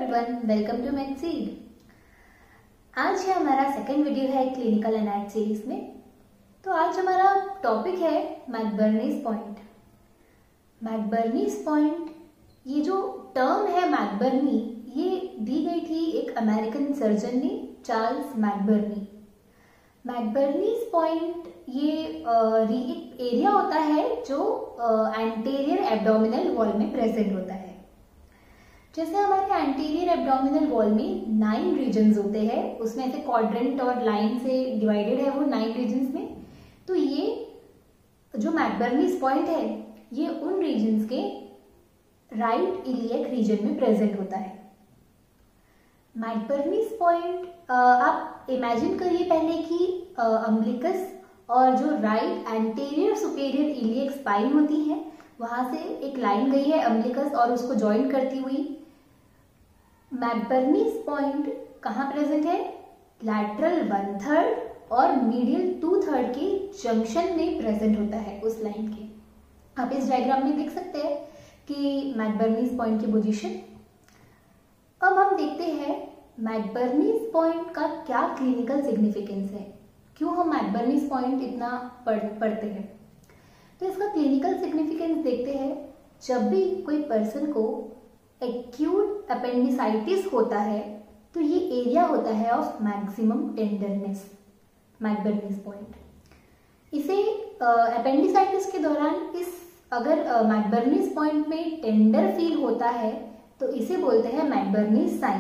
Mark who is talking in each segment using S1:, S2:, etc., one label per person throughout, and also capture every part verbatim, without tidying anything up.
S1: Everyone, welcome to मैथसीड। आज ये हमारा सेकंड वीडियो है क्लिनिकल एनाट सीरीज में। तो आज हमारा टॉपिक है मैकबर्नीज पॉइंट। मैकबर्नीज पॉइंट, ये जो टर्म है मैकबर्नी, ये दी गई थी एक अमेरिकन सर्जन ने, चार्ल्स मैकबर्नी। मैकबर्नीज पॉइंट ये एक एरिया होता है जो एंटीरियर एब्डोमिनल वॉल में प्रेजेंट होता है। जैसे हमारे एंटीरियर एब्डोमिनल वॉल में नाइन रीजन्स होते हैं, उसमें से क्वाड्रेंट और लाइन से डिवाइडेड है वो नाइन रीजन्स में। तो ये जो मैकबर्नीज पॉइंट है ये उन रीजन्स के राइट इलियक रीजन में प्रेजेंट होता है। मैकबर्नीज पॉइंट आप इमेजिन करिए पहले कि अम्बिलिकस और जो right anterior superior iliac spine होती है, वहां से एक लाइन गई है अम्बिलिकस और उसको ज्वाइन करती हुई। मैकबर्नीज पॉइंट कहाँ प्रेजेंट है? लैटरल वन थर्ड और मीडियल टू थर्ड के जंक्शन में प्रेजेंट होता है उस लाइन के। आप इस डायग्राम में देख सकते हैं कि मैकबर्नीज पॉइंट की पोजीशन। अब हम देखते हैं मैकबर्नीज पॉइंट का क्या क्लिनिकल सिग्निफिकेंस है, क्यों हम मैकबर्नीज पॉइंट इतना पढ़ पढ़ते हैं। तो इसका क्लिनिकल सिग्निफिकेंस देखते हैं। जब भी कोई पर्सन को एक्यूट अपेंडिसाइटिस होता है तो ये एरिया होता है of maximum tenderness, McBurney's point. इसे अपेंडिसाइटिस के दौरान इस अगर मैकबर्नीज पॉइंट में टेंडर फील होता है तो इसे बोलते हैं मैकबर्नीज साइन।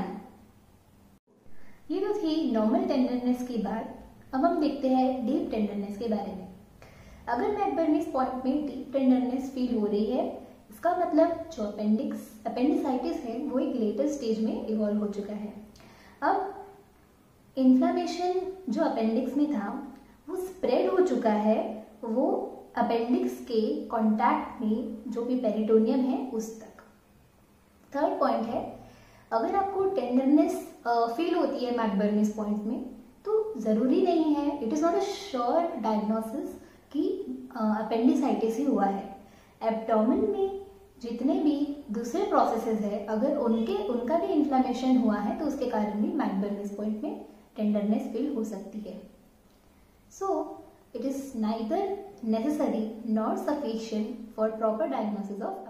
S1: ये तो थी नॉर्मल टेंडरनेस की बात। अब हम देखते हैं डीप टेंडरनेस के बारे में। अगर मैकबर्नीज पॉइंट में डीप टेंडरनेस फील हो रही है, इसका मतलब जो अपेंडिक्स अपेंडिसाइटिस है वो एक लेटर स्टेज में इवॉल्व हो चुका है। अब इन्फ्लेमेशन जो अपेंडिक्स में था वो स्प्रेड हो चुका है, वो अपेंडिक्स के कांटेक्ट में जो भी पेरिटोनियम है उस तक। थर्ड पॉइंट है, अगर आपको टेंडरनेस फील होती है मैकबर्नीज पॉइंट में तो ज़रूरी नहीं है, it is not a sure diagnosis कि अपेंडिसाइटिस ही हुआ है। एब्डोमेन में जितने भी दूसरे प्रोसेसेस है, अगर उनके उनका भी इन्फ्लेमेशन हुआ है तो उसके कारण भी मैकबर्नीज पॉइंट में टेंडरनेस फील हो सकती है। So it is neither necessary not sufficient for proper diagnosis of